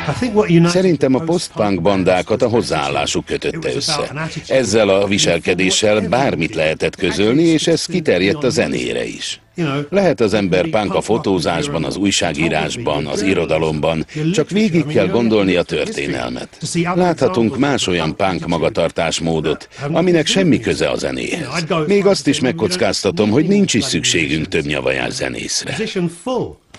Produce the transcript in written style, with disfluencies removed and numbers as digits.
Szerintem a post-punk bandákat a hozzáállásuk kötötte össze. Ezzel a viselkedéssel bármit lehetett közölni, és ez kiterjedt a zenére is. Lehet az ember punk a fotózásban, az újságírásban, az irodalomban, csak végig kell gondolni a történelmet. Láthatunk más olyan punk magatartásmódot, aminek semmi köze a zenéhez. Még azt is megkockáztatom, hogy nincs is szükségünk több nyavajás zenészre.